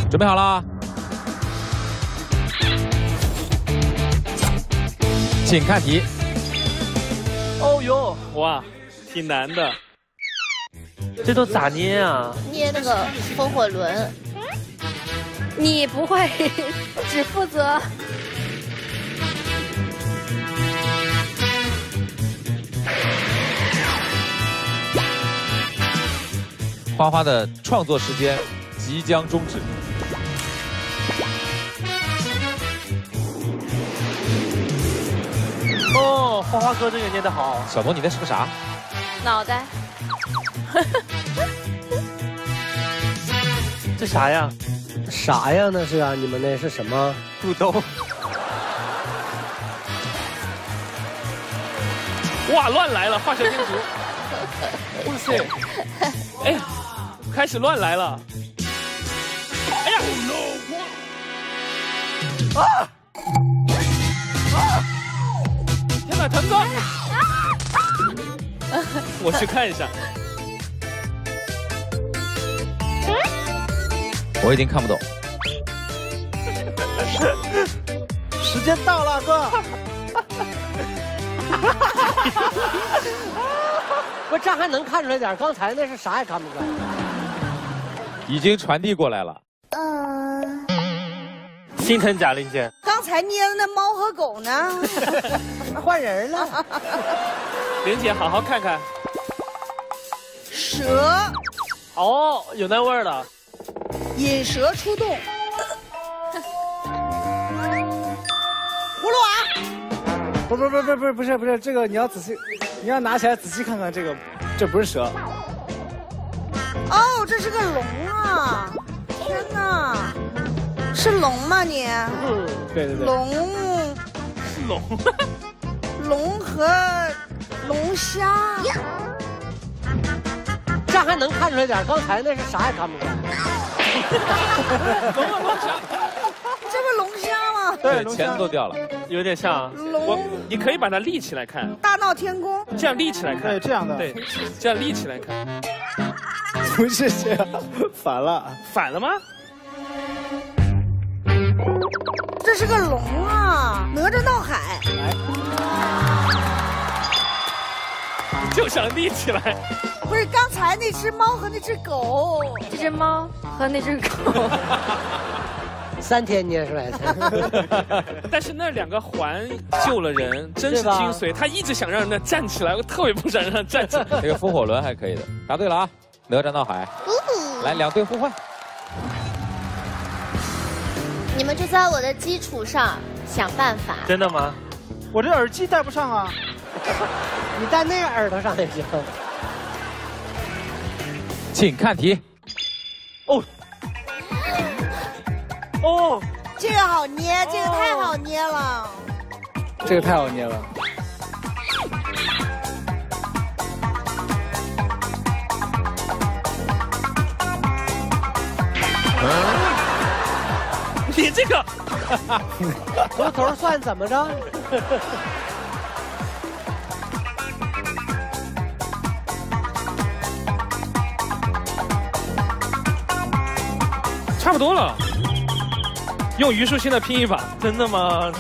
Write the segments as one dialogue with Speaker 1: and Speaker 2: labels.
Speaker 1: 准备好了，请看题。
Speaker 2: 哦呦，哇，挺难的。这都咋捏啊？
Speaker 3: 捏那个风火轮。你不会，只负责。
Speaker 1: 花花的创作时间即将终止。
Speaker 2: 哦，花花哥这个捏得好。
Speaker 1: 小童，你那是个啥？
Speaker 3: 脑袋。
Speaker 2: 这啥呀？
Speaker 4: 啥呀？那是啊，你们那是什么？
Speaker 2: 肚兜。哇，乱来了，画蛇添足。哇塞！哎，开始乱来了。哎呀！啊！天哪，腾哥！我去看一下。
Speaker 1: 我已经看不懂。
Speaker 4: 时间到了，哥。不，这还能看出来点？刚才那是啥也看不出来。
Speaker 1: 已经传递过来了。
Speaker 2: 心疼贾玲姐。
Speaker 5: 刚才捏的那猫和狗呢？
Speaker 4: 换人了。
Speaker 2: 玲姐，好好看看。
Speaker 5: 蛇。
Speaker 2: 哦，有那味儿了。
Speaker 5: 引蛇出洞。葫芦娃。
Speaker 6: 不是，这个你要仔细，你要拿起来仔细看看这个，这不是蛇。
Speaker 5: 哦，这是个龙啊！天哪，是龙吗你？
Speaker 6: 对。
Speaker 5: 龙。
Speaker 2: 是龙。
Speaker 5: 龙和龙虾。
Speaker 4: 这还能看出来点？刚才那是啥也看不出来。
Speaker 2: 龙和龙虾。
Speaker 5: 这不是龙虾吗？
Speaker 1: 对，钳子都掉了。
Speaker 2: 有点像。你可以把它立起来看。
Speaker 5: 大闹天宫。
Speaker 2: 这样立起来看。
Speaker 6: 对，这样的。
Speaker 2: 对，这样立起来看。
Speaker 6: 不是这样，反了。
Speaker 2: 反了吗？
Speaker 5: 这是个龙啊！哪吒闹海。
Speaker 2: 就想立起来。
Speaker 5: 不是，刚才那只猫和那只狗。
Speaker 3: 这只猫和那只狗。
Speaker 4: 3天捏出来的。
Speaker 2: 但是那2个环救了人，真是精髓。他一直想让人站起来，我特别不想让他站起来。
Speaker 1: 这个风火轮还可以的，答对了啊！哪吒闹海。来，2队互换。
Speaker 3: 你们就在我的基础上想办法。
Speaker 2: 真的吗？
Speaker 6: 我这耳机戴不上啊。
Speaker 4: 你戴那个耳朵上也行。
Speaker 1: 请看题。
Speaker 2: 哦，
Speaker 5: 这个好捏，这个太好捏了。
Speaker 6: 这个太好捏了。
Speaker 2: 你这个
Speaker 4: 头算怎么着？
Speaker 2: 差不多了。用虞书欣的拼一把，真的吗？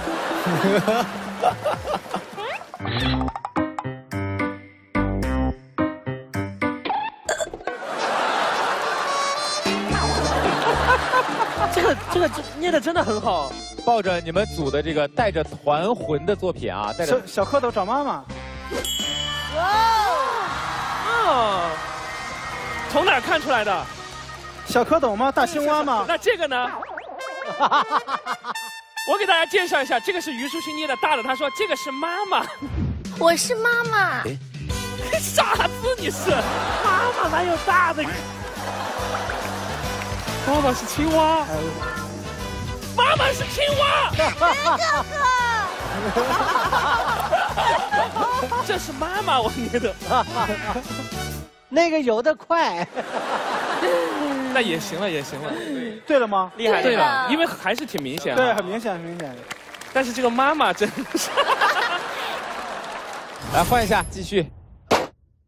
Speaker 2: 这个捏的真的很好。
Speaker 1: 抱着你们组的这个带着团魂的作品啊，带着
Speaker 6: 小蝌蚪找妈妈。
Speaker 2: 哦，从哪儿看出来的？
Speaker 6: 小蝌蚪吗？大青蛙吗？
Speaker 2: 那这个呢？我给大家介绍一下，这个是虞书欣捏的大的，他说这个是妈妈。
Speaker 3: 我是妈妈。
Speaker 2: 傻子你是？妈妈哪有大的？妈妈是青蛙。妈妈是青蛙。这是妈妈我捏的。
Speaker 4: 那个游得快。
Speaker 2: 那也行了，也行了。
Speaker 6: 对了吗？
Speaker 2: 厉害，对了，因为还是挺明显。
Speaker 6: 对，很明显，很明显。
Speaker 2: 但是这个妈妈真的是。
Speaker 1: 来换一下，继续。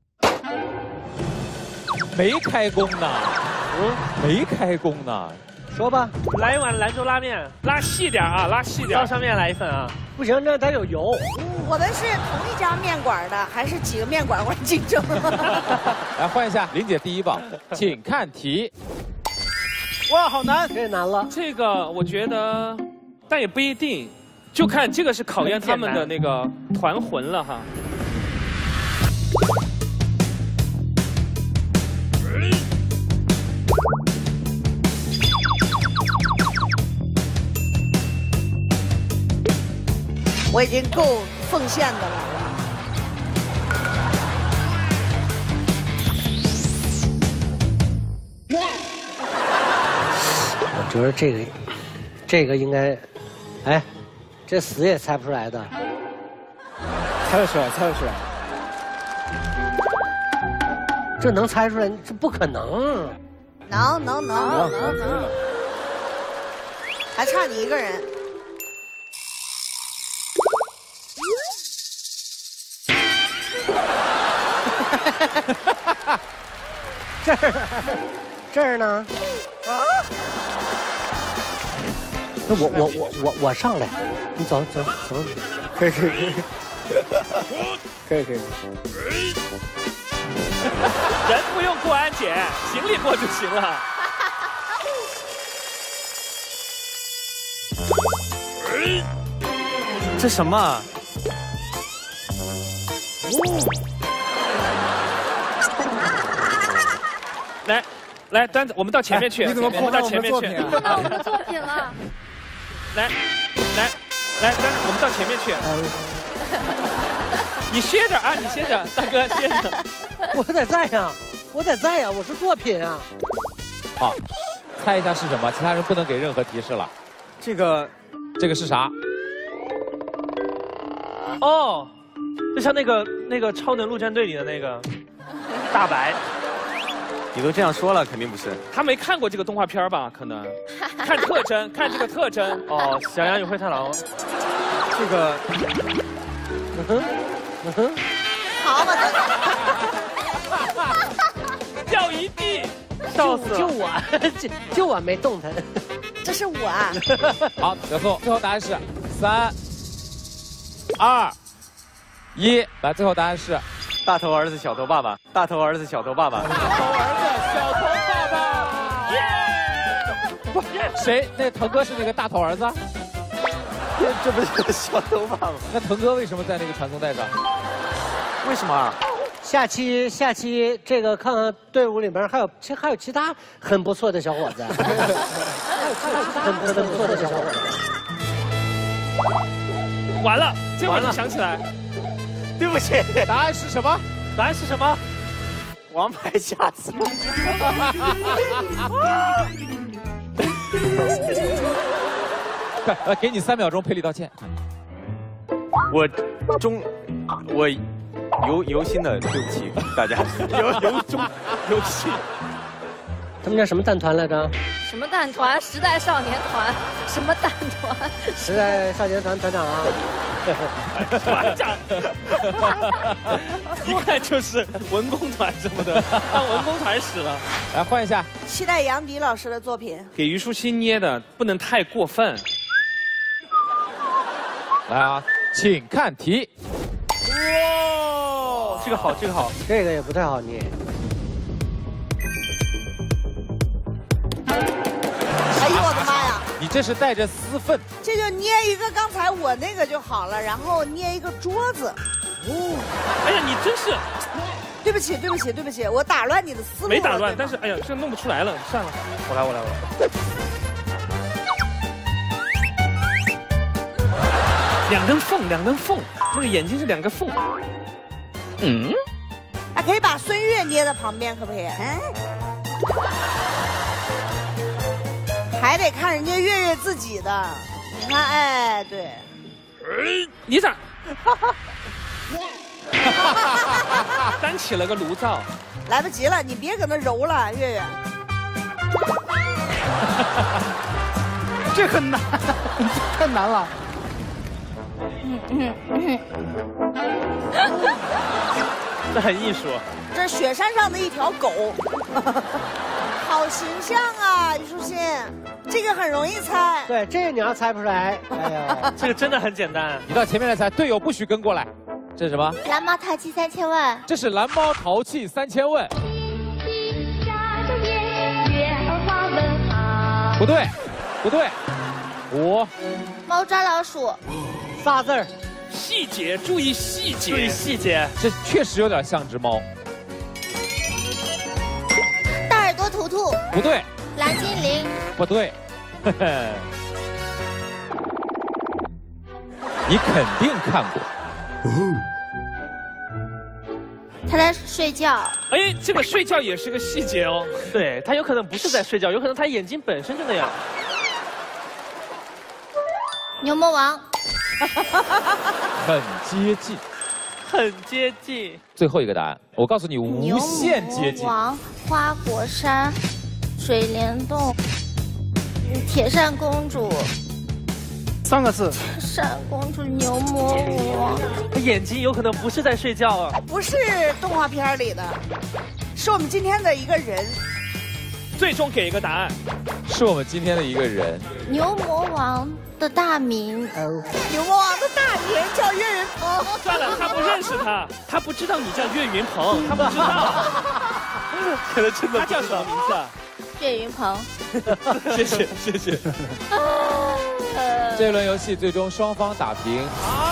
Speaker 1: 没开工呢，没开工呢。
Speaker 4: 说吧，
Speaker 2: 来一碗兰州拉面，拉细点啊，拉细点。刀削面来一份啊。
Speaker 4: 不行，那得有油。
Speaker 5: 我们是同一家面馆的，还是几个面馆会竞争？
Speaker 1: 来换一下，玲姐第一棒，请看题。
Speaker 6: 哇，好难！
Speaker 4: 这难了。
Speaker 2: 这个我觉得，但也不一定，就看这个是考验他们的那个团魂了哈。
Speaker 5: 我已经够奉献的了。
Speaker 4: 我觉得这个应该，哎，这死也猜不出来的。
Speaker 6: 猜得出来，猜得出来。
Speaker 4: 这能猜出来？这不可能。
Speaker 5: 能，还差你一个人。
Speaker 4: 这儿呢？啊！那我上来，你走。
Speaker 6: 可以。
Speaker 2: 人不用过安检，行李过就行了。
Speaker 7: 这什么啊？
Speaker 2: 来，单子，我们到前面去。
Speaker 6: 你怎么破坏我们的作品啊？
Speaker 3: 破坏我们的作品了。
Speaker 2: 来，单子，我们到前面去。你歇着啊，你歇着，大哥歇着。
Speaker 4: 我得在呀，我是作品啊。
Speaker 1: 好，猜一下是什么？其他人不能给任何提示了。
Speaker 7: 这个
Speaker 1: 是啥？
Speaker 2: 哦，就像那个超能陆战队里的那个大白。
Speaker 7: 你都这样说了，肯定不是。
Speaker 2: 他没看过这个动画片吧？可能看特征，看这个特征。哦，小羊与灰太狼。
Speaker 7: 这个，
Speaker 5: 好嘛，
Speaker 2: 掉一地，笑死了。
Speaker 4: 就我没动弹。
Speaker 5: 这是我啊。
Speaker 1: 好，小宋，最后答案是3、2、1。来，最后答案是
Speaker 7: 大头儿子小头爸爸，大头儿子小头爸爸。
Speaker 1: 大头儿子小头爸爸。耶！不，谁？那腾哥是那个大头儿子？
Speaker 7: 这不是小头爸爸？
Speaker 1: 那腾哥为什么在那个传送带上？
Speaker 7: 为什么啊？
Speaker 4: 下期这个看看队伍里面还有其他很不错的小伙子，还有其他很不错的小伙子。
Speaker 2: 完了，这会儿想起来。
Speaker 7: 对不起，
Speaker 1: 答案是什么？
Speaker 2: 答案是什么？
Speaker 7: 王牌下次。
Speaker 1: 给你3秒钟赔礼道歉。
Speaker 7: 我由心的对不起大家。
Speaker 2: 游戏。
Speaker 4: 他们叫什么蛋团来着？
Speaker 3: 什么蛋团？时代少年团？什么蛋团？
Speaker 4: 时代少年团团长啊！
Speaker 2: 团长，一看就是文工团什么的，当文工团使了。
Speaker 1: 来换一下，
Speaker 5: 期待杨迪老师的作品。
Speaker 2: 给虞书欣捏的不能太过分。
Speaker 1: 来啊，请看题。
Speaker 2: 哇，这个好，这个好，
Speaker 4: 这个也不太好捏。
Speaker 5: 哎呦我的妈呀！
Speaker 1: 你这是带着私愤。
Speaker 5: 这就捏一个刚才我那个就好了，然后捏一个桌子。
Speaker 2: 哦，哎呀，你真是。
Speaker 5: 对不起，我打乱你的思路了。
Speaker 2: 没打乱，但是哎呀，这弄不出来了，算了，我来。两根缝，那个眼睛是2个缝。
Speaker 5: 还可以把孙悦捏在旁边，可不可以？还得看人家月月自己的。你看，哎，对。
Speaker 2: 你咋？单起了个炉灶。
Speaker 5: 来不及了，你别搁那揉了，月月。
Speaker 6: 这很难，太难了。
Speaker 2: 这很艺术。
Speaker 5: 这是雪山上的一条狗。好好形象啊，虞书欣，这个很容易猜。
Speaker 4: 对，这个你要猜不出来，哎呀，
Speaker 2: 这个真的很简单。
Speaker 1: 你到前面来猜，队友不许跟过来。这是什么？
Speaker 3: 蓝猫淘气3000问。
Speaker 1: 这是蓝猫淘气3000问。不对，不对。5。
Speaker 3: 猫抓老鼠。
Speaker 4: 仨字儿。
Speaker 2: 细节，注意细节，注意细节。
Speaker 1: 这确实有点像只猫。
Speaker 3: 大耳朵图图。
Speaker 1: 不对。
Speaker 3: 蓝精灵。
Speaker 1: 不对。你肯定看过。
Speaker 3: 他在睡觉。
Speaker 2: 哎，这个睡觉也是个细节哦。对他有可能不是在睡觉，有可能他眼睛本身就那样。
Speaker 3: 牛魔王。
Speaker 1: 很接近，
Speaker 2: 很接近。
Speaker 1: 最后一个答案，我告诉你，无限接近。
Speaker 3: 牛魔王、花果山、水帘洞、铁扇公主。
Speaker 6: 3个字。
Speaker 3: 铁扇公主、牛魔王。
Speaker 2: 他眼睛有可能不是在睡觉啊。
Speaker 5: 不是动画片里的，是我们今天的一个人。
Speaker 2: 最终给一个答案，
Speaker 1: 是我们今天的一个人。
Speaker 3: 牛魔王的大名。
Speaker 5: 牛魔王的大名叫岳云鹏。
Speaker 2: 算了，他不认识他，他不知道你叫岳云鹏，他不知道。可能真的。他叫什么名字？
Speaker 3: 岳云鹏。
Speaker 2: 谢谢谢谢。
Speaker 1: 这轮游戏最终双方打平。